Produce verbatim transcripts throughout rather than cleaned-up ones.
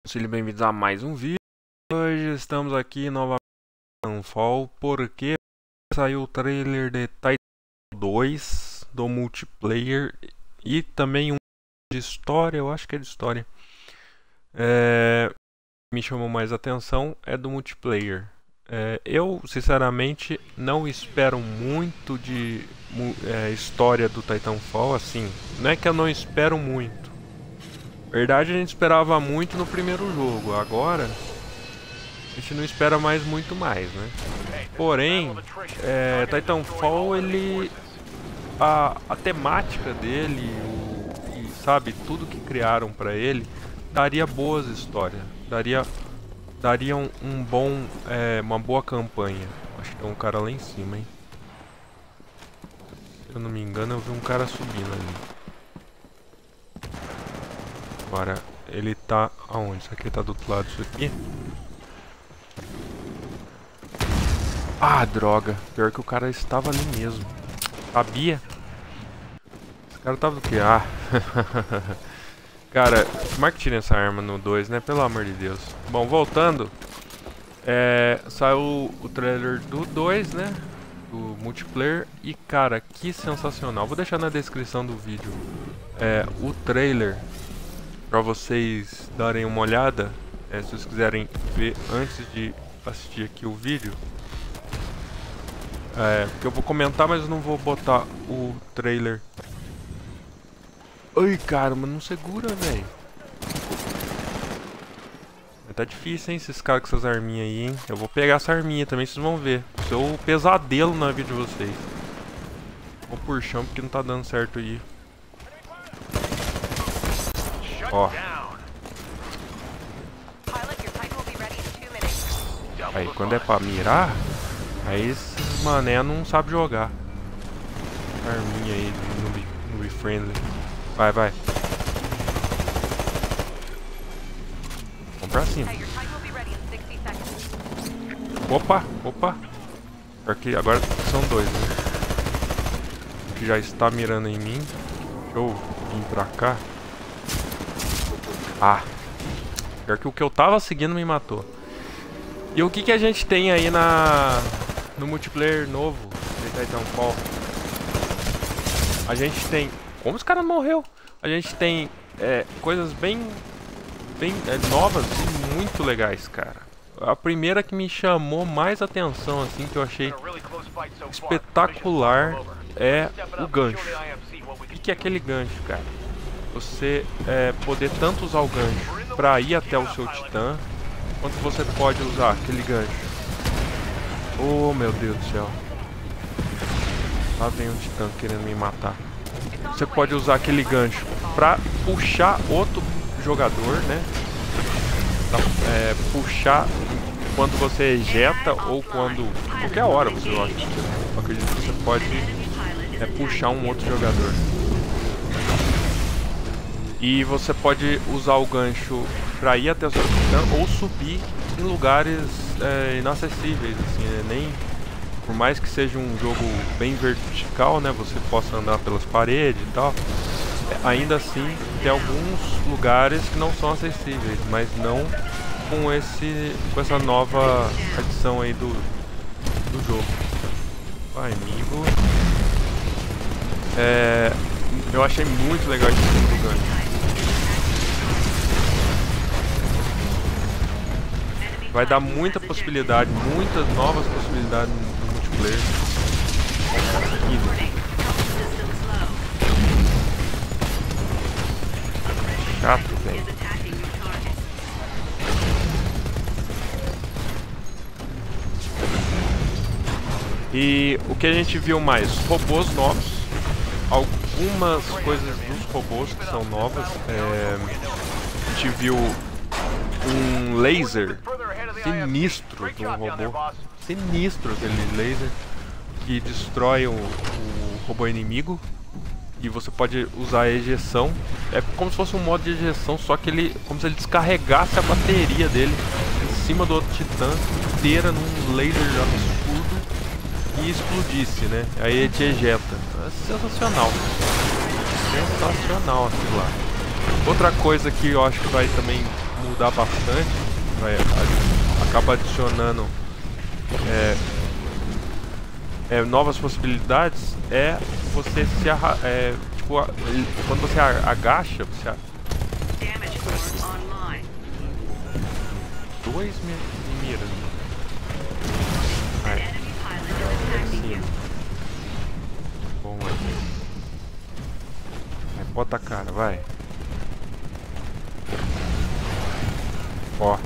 Sejam bem-vindos a mais um vídeo. Hoje estamos aqui novamente no Titanfall porque saiu o trailer de Titanfall dois do multiplayer e também um de história, eu acho que é de história. É, me chamou mais atenção é do multiplayer. É, eu sinceramente não espero muito de é, história do Titanfall, assim, não é que eu não espero muito. Na verdade, a gente esperava muito no primeiro jogo, agora a gente não espera mais muito mais, né? Porém, é, Titanfall, ele, a, a temática dele, o, e sabe, tudo que criaram pra ele, daria boas histórias, daria, daria um, um bom, é, uma boa campanha. Acho que tem um cara lá em cima, hein? Se eu não me engano, eu vi um cara subindo ali. Agora, ele tá aonde? Isso aqui tá do outro lado disso aqui. Ah, droga. Pior que o cara estava ali mesmo. Sabia? Esse cara tava do quê? Ah. Cara, como é que tira essa arma no dois, né? Pelo amor de Deus. Bom, voltando. É, saiu o trailer do dois, né? Do multiplayer. E, cara, que sensacional. Vou deixar na descrição do vídeo é, o trailer para vocês darem uma olhada, é, se vocês quiserem ver antes de assistir aqui o vídeo, é, porque eu vou comentar, mas eu não vou botar o trailer. Ai, cara, mas não segura, velho. Tá difícil, hein, esses caras com essas arminhas aí, hein. Eu vou pegar essa arminha também, vocês vão ver. Seu pesadelo na vida de vocês. Vou por chão porque não tá dando certo aí. Ó. Aí quando é pra mirar, aí esses mané não sabe jogar. Arminha aí, noob, noob friendly. Vai, vai. Vamos pra cima. Opa, opa. Porque agora são dois, né? Que já está mirando em mim. Deixa eu vir pra cá. Ah, pior que o que eu tava seguindo me matou. E o que que a gente tem aí na no multiplayer novo de Titanfall? A gente tem... Como esse cara morreu? A gente tem é, coisas bem, bem é, novas e muito legais, cara. A primeira que me chamou mais atenção, assim, que eu achei espetacular, é o gancho. O que que é aquele gancho, cara? Você é, poder tanto usar o gancho para ir até o seu titã, quanto você pode usar aquele gancho. Oh, meu Deus do céu. Lá vem um titã querendo me matar. Você pode usar aquele gancho para puxar outro jogador, né? Pra, é, puxar quando você ejeta ou quando... qualquer hora você gosta. Eu acredito que você pode é, puxar um outro jogador. E você pode usar o gancho para ir até o seu titã ou subir em lugares é, inacessíveis, assim, né? Nem por mais que seja um jogo bem vertical, né, você possa andar pelas paredes e tal, é, ainda assim tem alguns lugares que não são acessíveis, mas não com esse com essa nova adição aí do do jogo. Vai, amigo. É, eu achei muito legal esse sistema do gancho. Vai dar muita possibilidade, muitas novas possibilidades no multiplayer. Chato, velho. E o que a gente viu mais? Robôs novos. Algumas coisas dos robôs que são novas. É, a gente viu um laser sinistro de um robô. Sinistro aquele laser que destrói o, o robô inimigo. E você pode usar a ejeção. É como se fosse um modo de ejeção, só que ele, como se ele descarregasse a bateria dele em cima do outro titã inteira num laser absurdo e explodisse, né? Aí ele te ejeta. É sensacional. Sensacional aquilo lá. Outra coisa que eu acho que vai também mudar bastante, vai, acaba adicionando é, é, novas possibilidades, é você se arra é, tipo, quando você agacha, você dois me miras. Ai. Sim. Bom, aí. Vai, bota a cara, vai. Ó.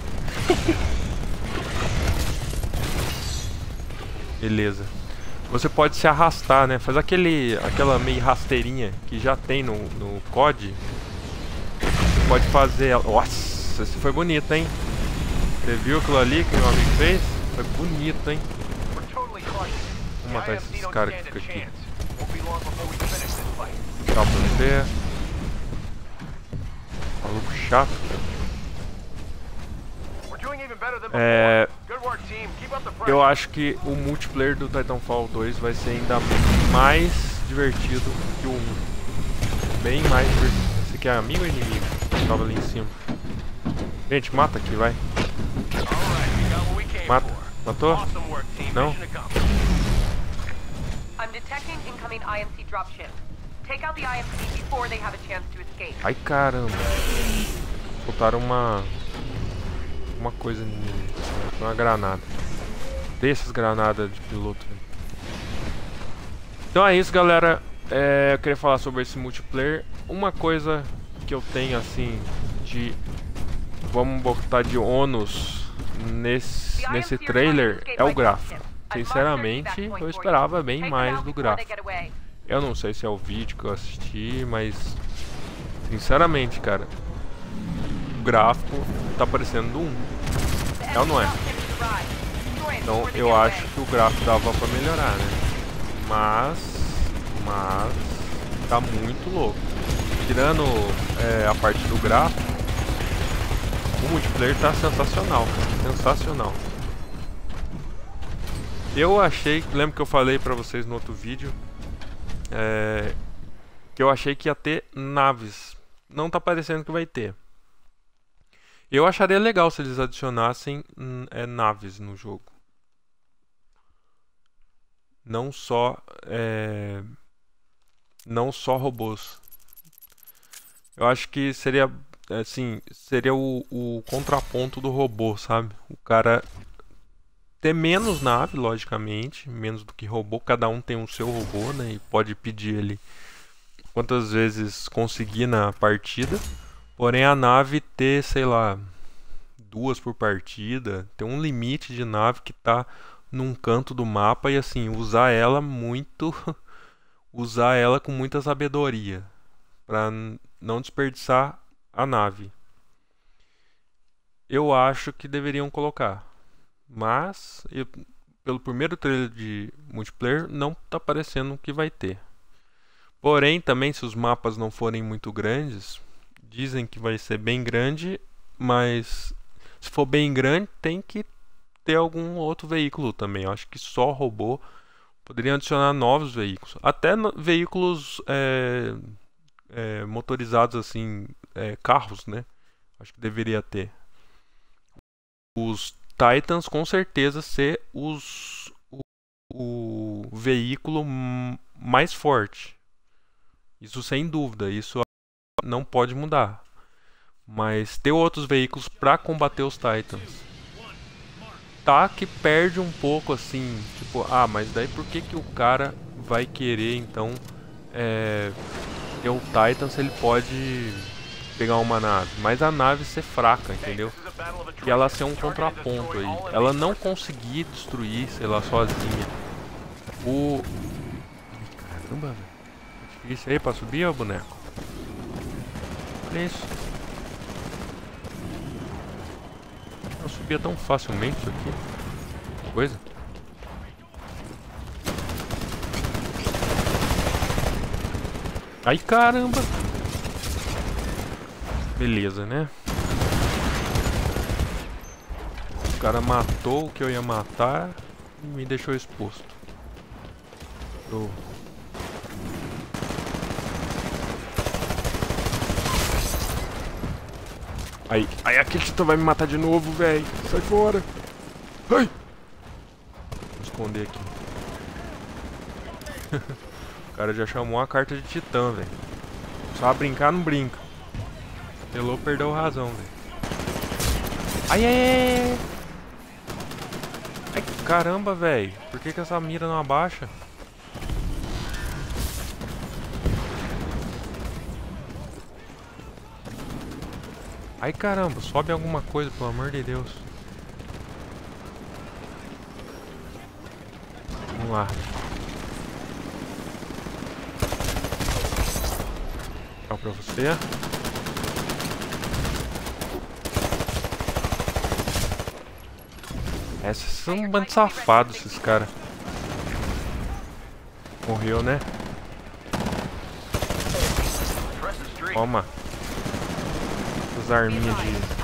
Beleza. Você pode se arrastar, né? Faz aquele, aquela meio rasteirinha que já tem no, no C O D. Você pode fazer... Nossa, esse foi bonito, hein? Você viu aquilo ali que meu amigo fez? Foi bonito, hein? Vamos matar esses caras que ficam aqui. Tchau pra você. Maluco chato, cara. É... Eu acho que o multiplayer do Titanfall dois vai ser ainda mais divertido que o um. Bem mais divertido. Esse aqui é amigo ou inimigo? Tava ali em cima. Gente, mata aqui, vai. Mata. Matou? Não? Ai, caramba. Soltaram uma... Uma coisa... Uma granada. Dessas granadas de piloto. Então é isso, galera. É, eu queria falar sobre esse multiplayer. Uma coisa que eu tenho, assim, de... Vamos botar de ônus nesse, nesse trailer é o gráfico. Sinceramente, eu esperava bem mais do gráfico. Eu não sei se é o vídeo que eu assisti, mas... Sinceramente, cara, o gráfico tá parecendo do um. É ou não é? Então eu acho que o gráfico dava pra melhorar, né? Mas... Mas... Tá muito louco. Tirando é, a parte do gráfico, o multiplayer tá sensacional, cara. Sensacional. Eu achei... Lembra que eu falei pra vocês no outro vídeo? É, que eu achei que ia ter naves. Não tá parecendo que vai ter. Eu acharia legal se eles adicionassem é, naves no jogo. Não só é, não só robôs. Eu acho que seria assim, seria o, o contraponto do robô, sabe? O cara ter menos nave, logicamente, menos do que robô. Cada um tem o seu robô, né? E pode pedir ele quantas vezes conseguir na partida. Porém a nave ter, sei lá, duas por partida, tem um limite de nave que tá num canto do mapa e assim, usar ela muito, usar ela com muita sabedoria, para não desperdiçar a nave. Eu acho que deveriam colocar, mas eu, pelo primeiro trailer de multiplayer não tá parecendo que vai ter. Porém, também se os mapas não forem muito grandes, dizem que vai ser bem grande, mas se for bem grande, tem que ter algum outro veículo também. Eu acho que só robô. Poderiam adicionar novos veículos. Até no, veículos é, é, motorizados assim, é, carros, né? Acho que deveria ter. Os Titans com certeza ser os, o, o veículo mais forte. Isso sem dúvida. Isso não pode mudar. Mas ter outros veículos para combater os Titans. Tá que perde um pouco assim, tipo, ah, mas daí por que que o cara vai querer então é, ter o Titan se ele pode pegar uma nave? Mas a nave ser fraca, entendeu? E ela ser um contraponto aí. Ela não conseguir destruir, sei lá, sozinha. O... Caramba, velho. Difícil aí pra subir, ó, boneco. Olha isso. Eu subia tão facilmente isso aqui. Coisa. Ai, caramba. Beleza, né? O cara matou o que eu ia matar e me deixou exposto. Show. Aí, aí aquele titã vai me matar de novo, velho. Sai fora. Ai. Vou esconder aqui. O cara já chamou a carta de titã, velho. Só brincar não brinca. Pelou, perdeu razão, velho. Ai, ai, ai. Ai, caramba, velho. Por que que essa mira não abaixa? Ai, caramba, sobe alguma coisa, pelo amor de Deus. Vamos lá. Tchau pra você. Esses são um bando de safados, esses caras. Morreu, né? Toma. Essas arminhas de...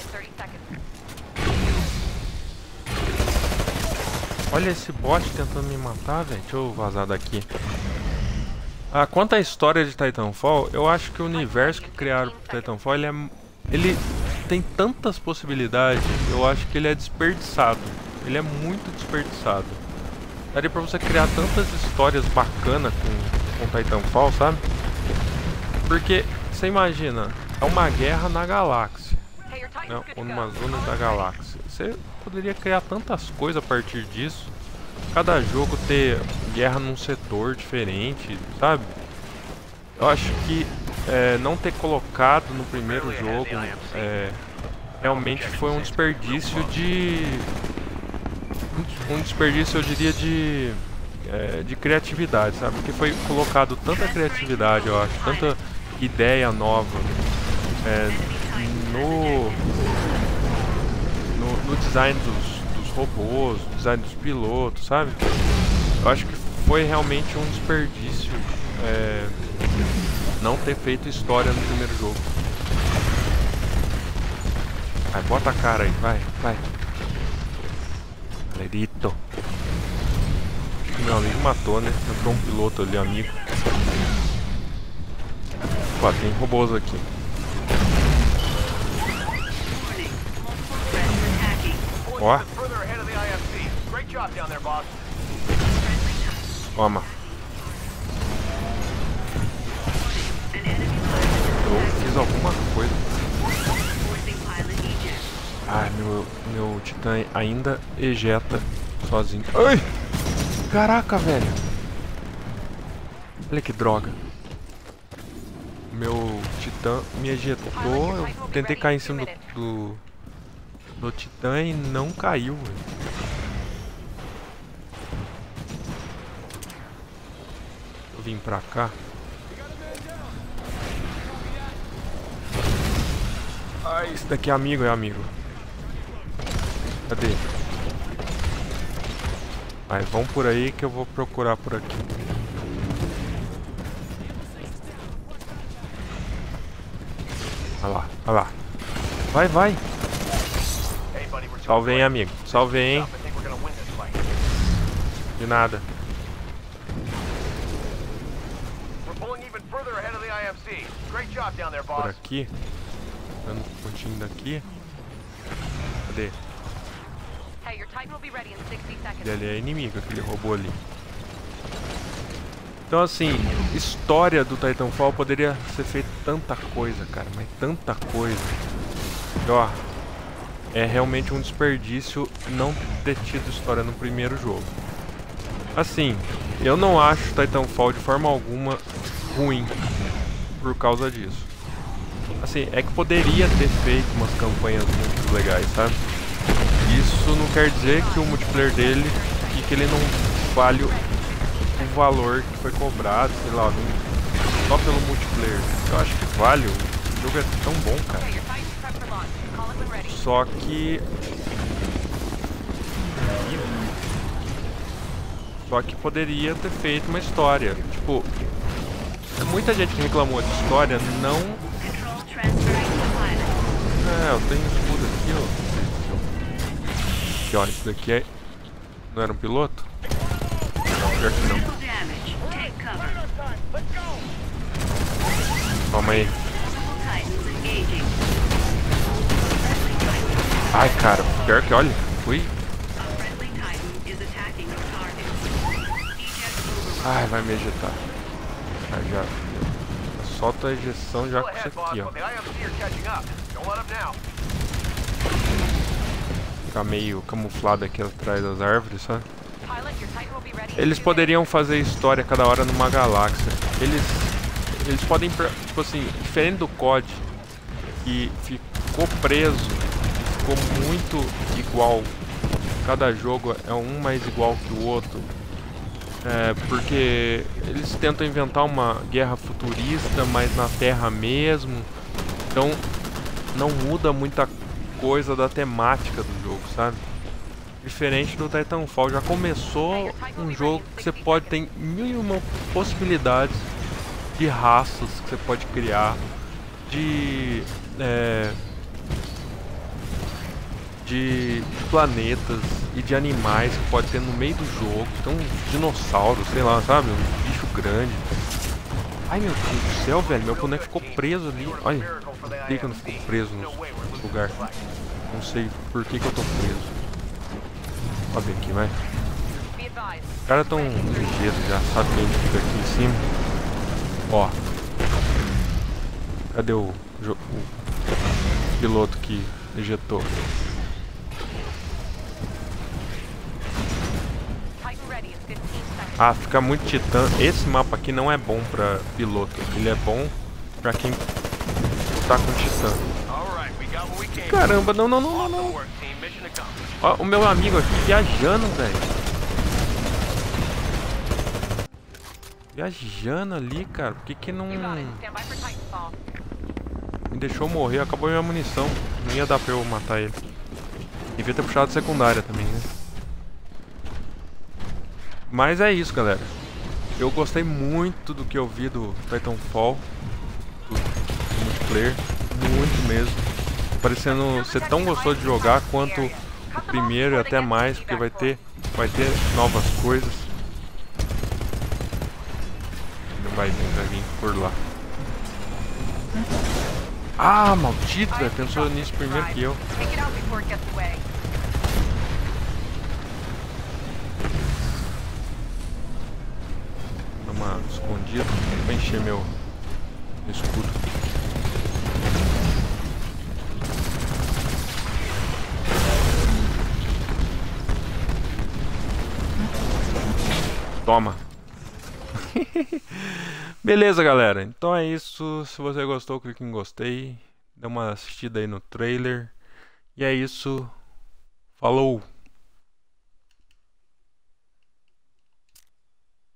Olha esse bot tentando me matar, velho. Deixa eu vazar daqui. Ah, quanto à história de Titanfall, eu acho que o universo que criaram pro Titanfall, ele, é, ele tem tantas possibilidades, eu acho que ele é desperdiçado. Ele é muito desperdiçado. Daria pra você criar tantas histórias bacanas com, com Titanfall, sabe? Porque, você imagina, é uma guerra na galáxia, né? Ou numa zona da galáxia. Você poderia criar tantas coisas a partir disso. Cada jogo ter guerra num setor diferente, sabe? Eu acho que é, não ter colocado no primeiro jogo é, realmente foi um desperdício de... Um desperdício, eu diria, de, é, de criatividade, sabe? Porque foi colocado tanta criatividade, eu acho, tanta ideia nova é, no, no, no design dos, dos robôs, no design dos pilotos, sabe? Eu acho que foi realmente um desperdício é, não ter feito história no primeiro jogo. Vai, bota a cara aí, vai, vai. Lerito. Meu amigo matou, né? Entrou um piloto ali, amigo. Ó, tem robôs aqui. Ó. Toma. Eu fiz alguma coisa. Ai, meu, meu titã ainda ejeta sozinho. Ai! Caraca, velho! Olha que droga. Meu titã me ejetou. Eu tentei cair em cima do, do, do titã e não caiu, velho. Eu vim pra cá. Ai, esse daqui é amigo, é amigo. Cadê? Vai, vão por aí que eu vou procurar por aqui. Olha lá, olha lá. Vai, vai. Salve, hein, amigo. Salve, hein. De nada. Por aqui. Dando um pontinho daqui. Cadê? Ele ali é inimigo, aquele robô ali. Então assim, história do Titanfall poderia ser feita tanta coisa, cara, mas tanta coisa. E, ó, é realmente um desperdício não ter tido história no primeiro jogo. Assim, eu não acho Titanfall de forma alguma ruim por causa disso. Assim, é que poderia ter feito umas campanhas muito legais, sabe? Isso não quer dizer que o multiplayer dele, que, que ele não vale o, o valor que foi cobrado, sei lá, não, só pelo multiplayer. Eu acho que vale, o jogo é tão bom, cara. Só que... Só que poderia ter feito uma história. Tipo, muita gente que reclamou de história não... É, eu tenho escudo aqui, ó. Aqui, ó, esse daqui é... Não era um piloto? Não, pior que não. Calma aí. Ai, cara, pior que olha, fui. Ai, vai me ejetar. Ah, já. Solta a ejeção já com isso aqui, ó. Ficar meio camuflado aqui atrás das árvores, sabe? Eles poderiam fazer história cada hora numa galáxia. Eles, eles podem, tipo assim, diferente do C O D, que ficou preso, ficou muito igual. Cada jogo é um mais igual que o outro. É, porque eles tentam inventar uma guerra futurista, mas na Terra mesmo. Então não muda muita coisa da temática do jogo, sabe? Diferente do Titanfall, já começou um jogo que você pode ter mil e uma possibilidades de raças que você pode criar, de é, de planetas e de animais que pode ter no meio do jogo. Então um dinossauro, sei lá, sabe? Um bicho grande. Ai meu Deus do céu, velho, meu boneco ficou preso ali. Olha, por que que eu não fico preso no lugar? Não sei por que que eu tô preso. Ó bem aqui, vai. Os caras tão ligeiros já, sabe que a gente fica aqui em cima. Ó. Cadê o, o, o piloto que ejetou? Ah, fica muito titã. Esse mapa aqui não é bom pra piloto. Ele é bom pra quem tá com titã. Caramba, não, não, não, não, não. Ó, o meu amigo aqui viajando, velho. Viajando ali, cara. Por que que não... me deixou morrer? Acabou minha munição. Não ia dar pra eu matar ele. Devia ter puxado secundária também, né? Mas é isso, galera. Eu gostei muito do que eu vi do Titanfall, do, do multiplayer. Muito mesmo. Parecendo ser tão gostoso de jogar quanto o primeiro e até mais, porque vai ter, vai ter novas coisas. Não vai vir, vai vir por lá. Ah, maldito, velho. Pensou nisso primeiro que eu. Dá uma escondida pra encher meu, meu escudo. Toma. Beleza, galera. Então é isso. Se você gostou, clique em gostei. Dê uma assistida aí no trailer. E é isso. Falou!